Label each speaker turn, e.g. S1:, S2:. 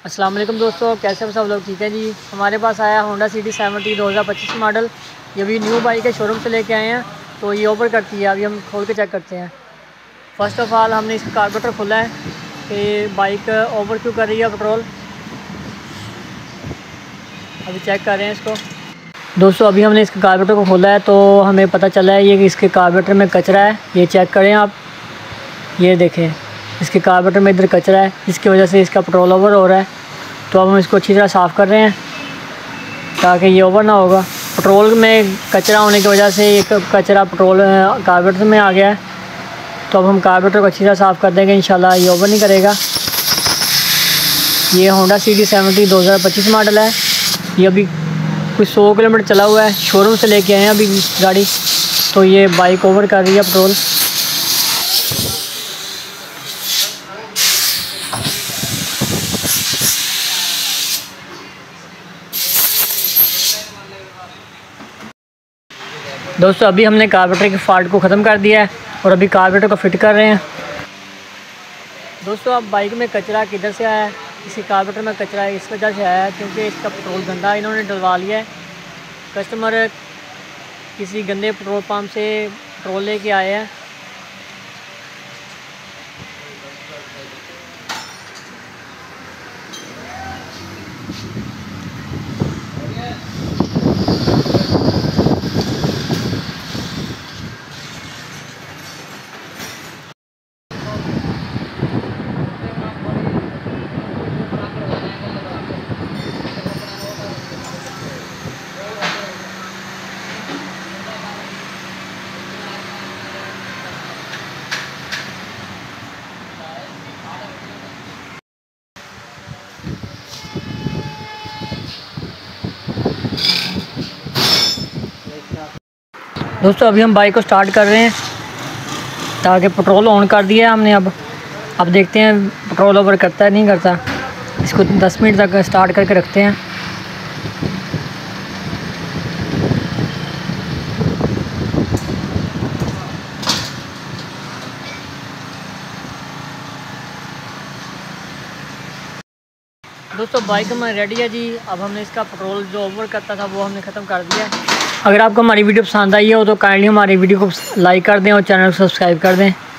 S1: अस्सलाम वालेकुम दोस्तों, कैसे हैं सब लोग? ठीक है जी। हमारे पास आया होंडा सिटी 70 2025 मॉडल। ये भी न्यू बाइक है, शोरूम से लेके आए हैं। तो ये ओवर करती है, अभी हम खोल के चेक करते हैं। फ़र्स्ट ऑफ़ ऑल हमने इसका कार्बोरेटर खोला है कि बाइक ओवर क्यों कर रही है पेट्रोल। अभी चेक कर रहे हैं इसको। दोस्तों अभी हमने इसके कार्बोरेटर को खोला है तो हमें पता चला है ये कि इसके कार्बोरेटर में कचरा है। ये चेक करें आप, ये देखें इसके कार्बोरेटर में इधर कचरा है, जिसकी वजह से इसका पेट्रोल ओवर हो रहा है। तो अब हम इसको अच्छी तरह साफ़ कर रहे हैं ताकि ये ओवर ना होगा। पेट्रोल में कचरा होने की वजह से एक कचरा पेट्रोल कार्बोरेटर में आ गया है। तो अब हम कार्बोरेटर को अच्छी तरह साफ़ कर देंगे, इंशाल्लाह ये ओवर नहीं करेगा। ये होंडा सिटी 70 2025 मॉडल है। ये अभी कुछ 100 किलोमीटर चला हुआ है, शोरूम से लेके आए हैं अभी गाड़ी। तो ये बाइक ओवर कर रही है पेट्रोल। दोस्तों अभी हमने कार्बोरेटर के फॉल्ट को ख़त्म कर दिया है और अभी कार्बोरेटर को फिट कर रहे हैं। दोस्तों अब बाइक में कचरा किधर से आया है? इसी कार्बोरेटर में कचरा इस वजह से आया है क्योंकि इसका पेट्रोल गंदा इन्होंने डलवा लिया है। कस्टमर किसी गंदे पेट्रोल पंप से पेट्रोल लेके आए हैं। दोस्तों अभी हम बाइक को स्टार्ट कर रहे हैं ताकि पेट्रोल ऑन कर दिया है हमने। अब देखते हैं पेट्रोल ओवर करता है नहीं करता। इसको 10 मिनट तक स्टार्ट करके रखते हैं। दोस्तों बाइक हमारी रेडी है जी। अब हमने इसका पेट्रोल जो ओवर करता था वो हमने ख़त्म कर दिया है। अगर आपको हमारी वीडियो पसंद आई हो तो काइंडली हमारी वीडियो को लाइक कर दें और चैनल को सब्सक्राइब कर दें।